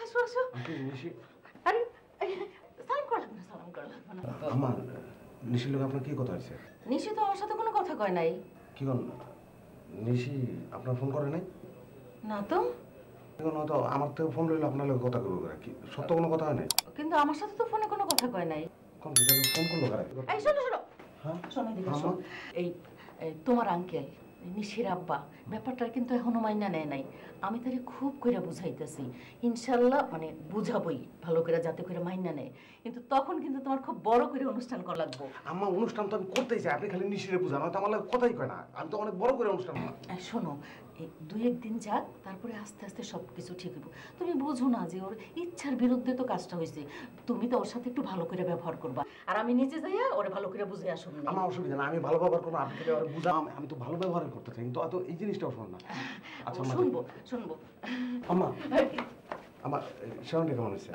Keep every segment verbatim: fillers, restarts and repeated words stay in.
আসো আসো আরে সালাম করলাম না সালাম করলাম না আমার নিশির লোক আপনার কি কথা হয়েছে? নিশি তো আমার সাথে কোনো কথা কয় নাই। কি কোন নিশি আপনার ফোন করে নাই? না তো তো আমার থেকে ফোন লইলে আপনার লোক কথা কইব কি সত্য কোনো কথা হয় নাই? কিন্তু আমার সাথে তো ফোনে কোনো কথা কয় নাই। কোন দিন ফোন করলো কারে? এই শোনো শোনো হ্যাঁ শোনো দিদি শোনো এই তোমার আঙ্কেল নিশির আব্বা ব্যাপারটা কিন্তু এখনো মাইনা নেয় নাই। আমি তারে খুব কইরা বুঝাইতেছি, ইনশাল্লাহ মানে বুঝাবই ভালো করে যাতে করে মাইনা নেয়, কিন্তু তখন কিন্তু তোমার খুব বড় করে অনুষ্ঠান করা লাগবে। আম্মা অনুষ্ঠান তো আমি করতেই চাই, আপনি খালি নিশিরে বুঝান, হয়তো আমার কথাই কয় না, আমি তো অনেক বড় করে অনুষ্ঠান। শোনো দুই একদিন যাক, তারপরে আস্তে আস্তে সব কিছু ঠিক হইব। তুমি বোঝো না যে ওর ইচ্ছার বিরুদ্ধে তো কাজটা হয়েছে, তুমি তো ওর সাথে একটু ভালো করে ব্যবহার করবা, আর আমি নিজে যাইয়া ওরে ভালো করে বুঝে আসুন। আমার অসুবিধা না, আমি ভালো ব্যবহার করবো, আপনি ওরে বুঝা, আমি তো ভালো ব্যবহার করতে চাই, কিন্তু অত এই জিনিসটাও শোন না। আচ্ছা শুনবো শুনবো। আম্মা আমার সাউন্ডটা কেমন হয়েছে?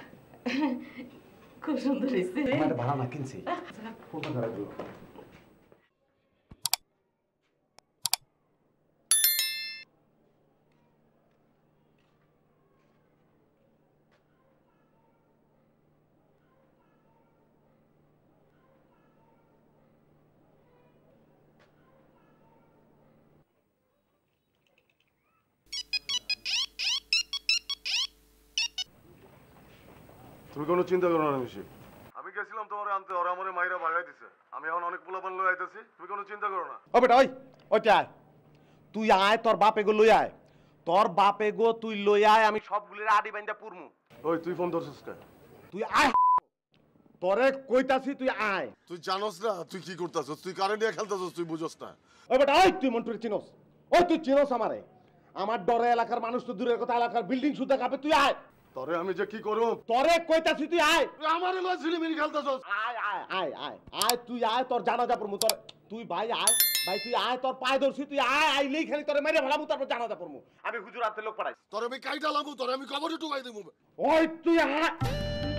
খুব সুন্দর হয়েছে। এটা ভাড়া না কিনছি। ফোনটা ধরা দিল। তুমি কোনো চিন্তা করো না নিশি, আমি গেছিলাম তোমার আনতে, ওরা আমারে মাইরা ভাগাই দিছে, আমি এখন অনেক পোলাপান লই আইতাছি, তুমি কোনো চিন্তা করো না। ও বেটা ওই ওইটা আয়, তুই আয়, তোর বাপে গো লই আয়, তোর বাপে গো তুই লই আয়, আমি সবগুলির আডি বাইন্দা পুরমু। ওই তুই ফোন ধরছিস কে? তুই আয়, তোরে কইতাছি তুই আয়। তুই জানোস না তুই কি করতাছস, তুই কারে নিয়ে খেলতাছস, তুই বুঝোস না। ও বেটা ওই তুই মন্টুরে চিনোস? ওই তুই চিনোস আমারে? আমার ডরে এলাকার মানুষ তো দূরের কথা, এলাকার বিল্ডিং সুদ্ধা কাঁপে, তুই আয়। তোরে আমি যে কি করব? তোরে কইতাছি তুই আয়। তুই আমারে লয় ছিলিমিনি খেলতাছস। আয় আয় আয় আয় আয় তুই আয়, তোর জানাজা পড়মু তোর। তুই ভাই আয়, ভাই তুই আয়, তোর পায়ে ধরছি, তুই আয়, আইলেই খালি তোরে মেরে ফেলামু, তারপর জানাজা পড়মু। আমি হুজুর হাতে লোক পাঠাইছি। তোরে আমি কাইটা লামু, তোরে আমি কবরে ঢুকাই দেবো। ওই তুই আয়।